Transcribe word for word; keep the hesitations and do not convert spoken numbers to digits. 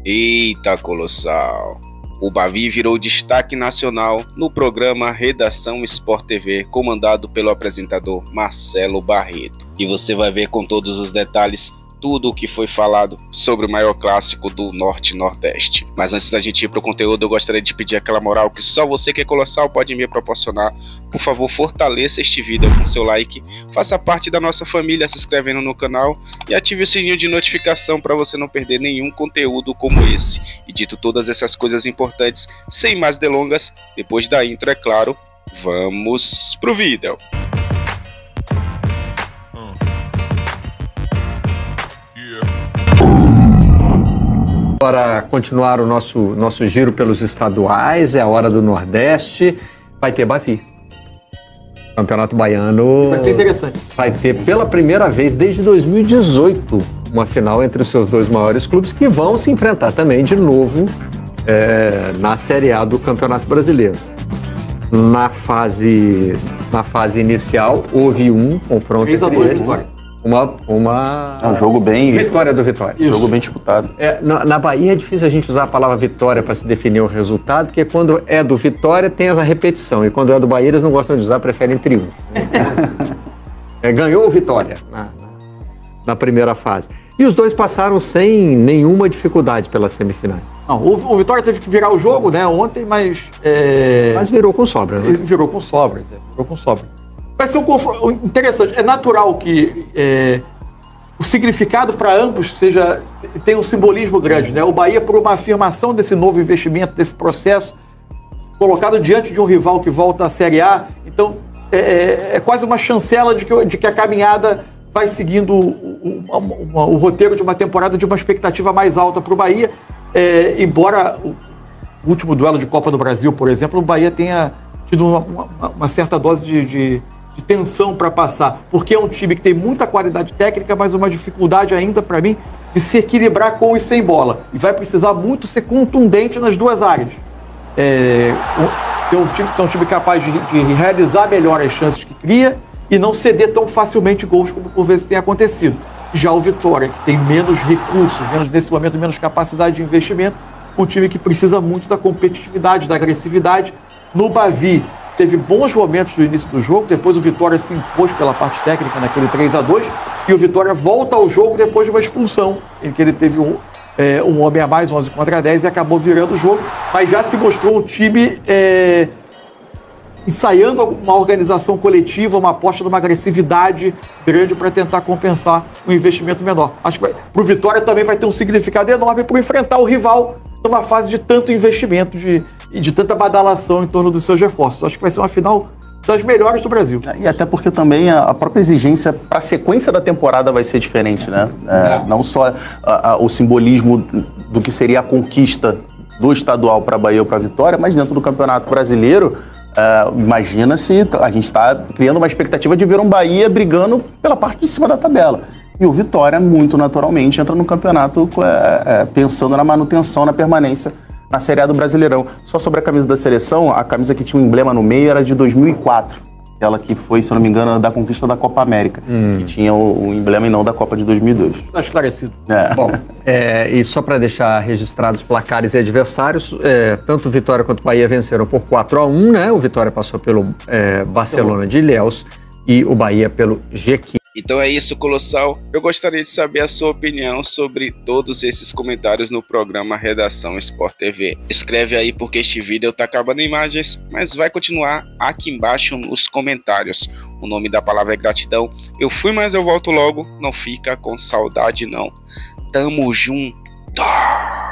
Eita, colossal! O Bavi virou destaque nacional no programa Redação Sport T V, comandado pelo apresentador Marcelo Barreto. E você vai ver com todos os detalhes tudo o que foi falado sobre o maior clássico do Norte e Nordeste. Mas antes da gente ir para o conteúdo, eu gostaria de pedir aquela moral que só você que é colossal pode me proporcionar. Por favor, fortaleça este vídeo com seu like, faça parte da nossa família se inscrevendo no canal e ative o sininho de notificação para você não perder nenhum conteúdo como esse. E dito todas essas coisas importantes, sem mais delongas, depois da intro, é claro, vamos pro vídeo. Para continuar o nosso, nosso giro pelos estaduais, é a hora do Nordeste, vai ter Bavi. Campeonato Baiano vai ser interessante. Vai ter pela primeira vez desde dois mil e dezoito uma final entre os seus dois maiores clubes que vão se enfrentar também de novo é, na Série A do Campeonato Brasileiro. Na fase, na fase inicial houve um confronto entre eles. Uma, uma... É um jogo bem... Vitória do Vitória. Um jogo bem disputado. É, na, na Bahia é difícil a gente usar a palavra vitória para se definir o resultado, porque quando é do Vitória tem essa repetição, e quando é do Bahia eles não gostam de usar, preferem triunfo. é, ganhou o Vitória na, na primeira fase. E os dois passaram sem nenhuma dificuldade pelas semifinais. Não, o, o Vitória teve que virar o jogo, né, ontem, mas... É... Mas virou com sobra, né? Virou com sobras, é, virou com sobra. Vai ser um confronto interessante. É natural que é, o significado para ambos seja tenha um simbolismo grande, né? O Bahia, por uma afirmação desse novo investimento, desse processo, colocado diante de um rival que volta à Série A. Então, é, é, é quase uma chancela de que, de que a caminhada vai seguindo o, o, o, o roteiro de uma temporada de uma expectativa mais alta para o Bahia. É, embora o último duelo de Copa do Brasil, por exemplo, o Bahia tenha tido uma, uma, uma certa dose de... de de tensão para passar, porque é um time que tem muita qualidade técnica, mas uma dificuldade ainda para mim de se equilibrar com e sem bola, e vai precisar muito ser contundente nas duas áreas. É, ter um time, ser um time capaz de, de realizar melhor as chances que cria e não ceder tão facilmente gols como por vezes tem acontecido. Já o Vitória, que tem menos recursos, menos, nesse momento menos capacidade de investimento, um time que precisa muito da competitividade, da agressividade. No Bavi teve bons momentos no início do jogo, depois o Vitória se impôs pela parte técnica naquele três a dois, e o Vitória volta ao jogo depois de uma expulsão, em que ele teve um, é, um homem a mais, onze contra dez, e acabou virando o jogo, mas já se mostrou um time é, ensaiando uma organização coletiva, uma aposta numa agressividade grande para tentar compensar um investimento menor. Acho que para o Vitória também vai ter um significado enorme para enfrentar o rival numa fase de tanto investimento de, e de tanta badalação em torno dos seus reforços. Acho que vai ser uma final das melhores do Brasil. E até porque também a própria exigência para a sequência da temporada vai ser diferente, né? É, não só a, a, o simbolismo do que seria a conquista do estadual para a Bahia ou para a Vitória, mas dentro do Campeonato Brasileiro, uh, imagina se a gente está criando uma expectativa de ver um Bahia brigando pela parte de cima da tabela. E o Vitória, muito naturalmente, entra no campeonato é, é, pensando na manutenção, na permanência na Série A do Brasileirão. Só sobre a camisa da seleção, a camisa que tinha um emblema no meio era de dois mil e quatro. Aquela que foi, se eu não me engano, da conquista da Copa América. Hum. Que tinha o, o emblema e não da Copa de dois mil e dois. Está esclarecido. É. Bom, é, e só para deixar registrados placares e adversários, é, tanto Vitória quanto Bahia venceram por quatro a um, né? O Vitória passou pelo é, Barcelona de Ilhéus e o Bahia pelo Jequié. Então é isso, colossal. Eu gostaria de saber a sua opinião sobre todos esses comentários no programa Redação Sport T V. Escreve aí porque este vídeo tá acabando em imagens, mas vai continuar aqui embaixo nos comentários. O nome da palavra é gratidão. Eu fui, mas eu volto logo. Não fica com saudade não. Tamo junto.